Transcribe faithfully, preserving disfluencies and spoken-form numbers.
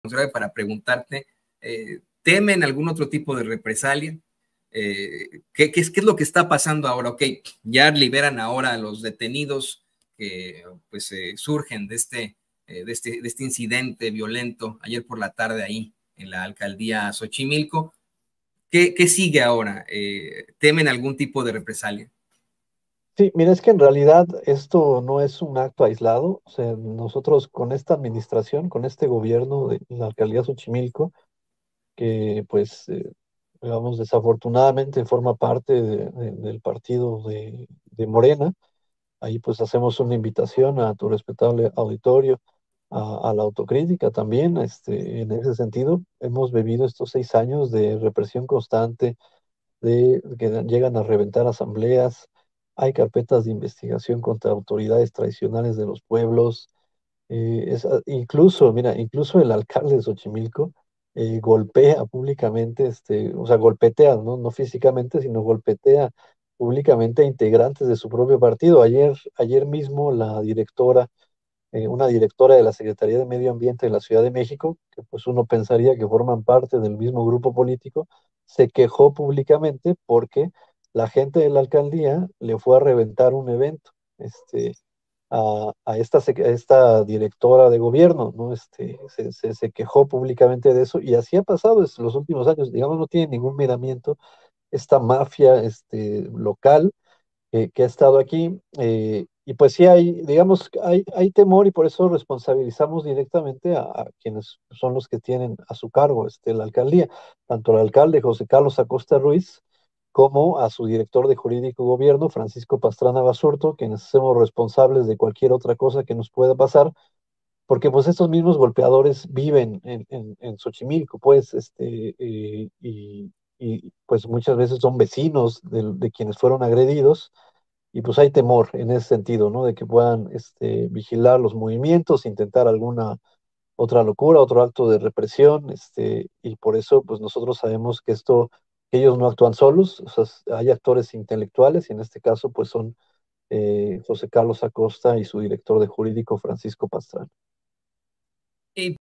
para preguntarte, eh, ¿temen algún otro tipo de represalia? Eh, ¿qué, qué, es, ¿Qué es lo que está pasando ahora? Ok, ya liberan ahora a los detenidos que pues eh, surgen de este, eh, de, este, de este incidente violento ayer por la tarde ahí en la alcaldía Xochimilco. ¿Qué, qué sigue ahora? Eh, ¿Temen algún tipo de represalia? Sí, mira, es que en realidad esto no es un acto aislado. O sea, nosotros con esta administración, con este gobierno de la alcaldía Xochimilco, que pues, eh, digamos, desafortunadamente forma parte de- de- del partido de, de Morena, ahí pues hacemos una invitación a tu respetable auditorio, a, a la autocrítica también. Este, en ese sentido, hemos vivido estos seis años de represión constante, de que llegan a reventar asambleas, hay carpetas de investigación contra autoridades tradicionales de los pueblos, eh, es, ah, incluso, mira, incluso el alcalde de Xochimilco eh, golpea públicamente, este, o sea, golpetea, ¿no? No físicamente, sino golpetea públicamente a integrantes de su propio partido. Ayer, ayer mismo la directora, eh, una directora de la Secretaría de Medio Ambiente de la Ciudad de México, que pues uno pensaría que forman parte del mismo grupo político, se quejó públicamente porque la gente de la alcaldía le fue a reventar un evento, este, a, a esta, sec- a esta directora de gobierno, ¿no? Este, se, se- se quejó públicamente de eso y así ha pasado en los últimos años. Digamos, no tiene ningún miramiento esta mafia, este, local, eh, que ha estado aquí. Eh, y pues sí hay, digamos, hay, hay temor, y por eso responsabilizamos directamente a, a quienes son los que tienen a su cargo este, la alcaldía, tanto al alcalde José Carlos Acosta Ruiz, como a su director de Jurídico y Gobierno, Francisco Pastrana Basurto, quienes hacemos responsables de cualquier otra cosa que nos pueda pasar, porque pues estos mismos golpeadores viven en, en, en Xochimilco, pues, este, eh, y, y, pues muchas veces son vecinos de, de quienes fueron agredidos, y pues hay temor en ese sentido, ¿no? De que puedan, este, vigilar los movimientos, intentar alguna otra locura, otro acto de represión, este, y por eso pues nosotros sabemos que esto, que ellos no actúan solos. O sea, hay actores intelectuales, y en este caso pues son eh, José Carlos Acosta y su director de jurídico, Francisco Pastrana. Y